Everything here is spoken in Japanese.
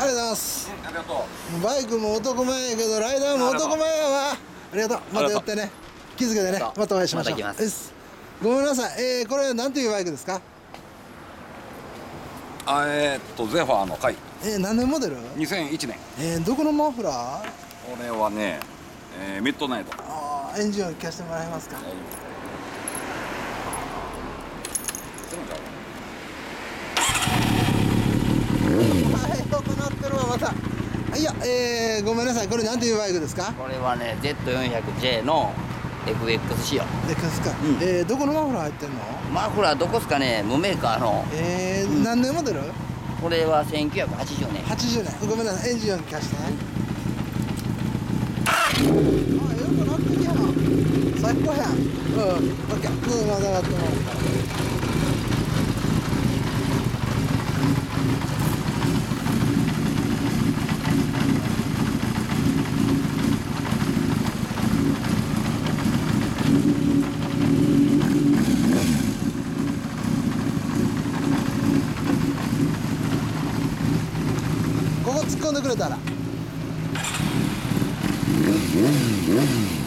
りがとうございます。 ありがとう。 バイクも男前やけどライダーも男前やわ。ありがとう。また寄ってね。気づけてね。またお会いしましょう。 また来ます。 ごめんなさい。これは何というバイクですか？ ゼファーの回。 何年モデル ？2001年。 どこのマフラー？ これはね、ミッドナイト。 エンジン音聞かせてもらえますか？よくなってるわまた。いや、ごめんなさい。これ何というバイクですか？ これはね Z400J の FX 仕様。 ですか。どこのマフラー入ってんの？ マフラーどこっすかね、無メーカーの。 何年モデル？ これは1980年。 80年。ごめんなさい。エンジン音聞かせて。よくなってるやん。最高やん。オッケー。まだ上がってもらった。ここ突っ込んでくれたら。